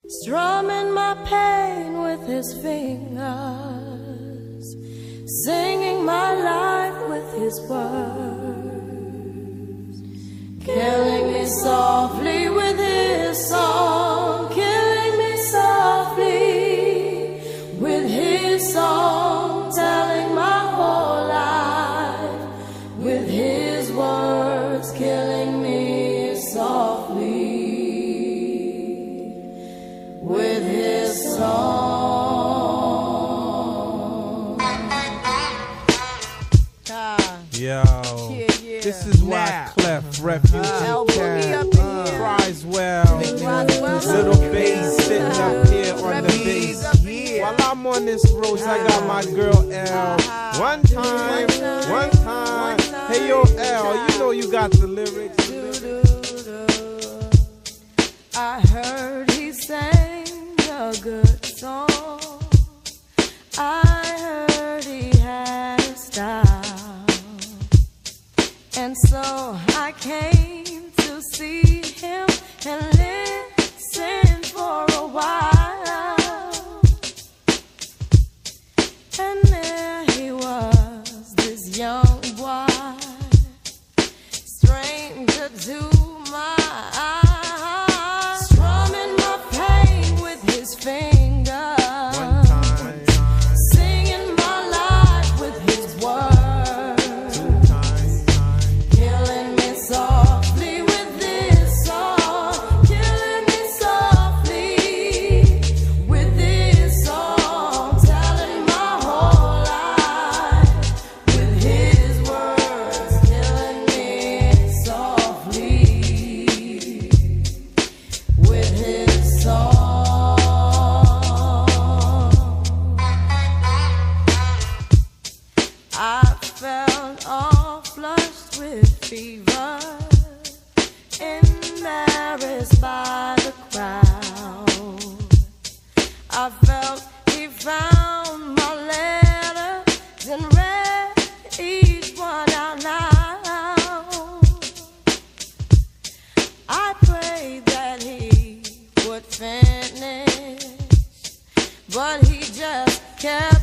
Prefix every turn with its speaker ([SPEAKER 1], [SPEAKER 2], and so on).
[SPEAKER 1] strumming my pain with his fingers, singing my life with his words, killing me softly with his song, killing me softly with his song, telling my whole life with his words, killing me softly with his song.
[SPEAKER 2] Yo, this is why Clef, Refugee cries well. Little bass sitting up here on the bass. While I'm on this road, I got my girl L. One time. Hey yo L, you know you got the lyrics.
[SPEAKER 1] I heard he sang a good song. I heard he had a style, and so I came to see him and listen for a while. And there he was, this young boy, stranger to my eyes, strumming my pain with his fingers, singing my life with his words, killing me softly with this song, killing me softly with this song, telling my whole life with his words, killing me softly with his song. I felt all flushed with fever, embarrassed by the crowd. I felt he found my letters and read each one out loud. I prayed that he would finish, but he just kept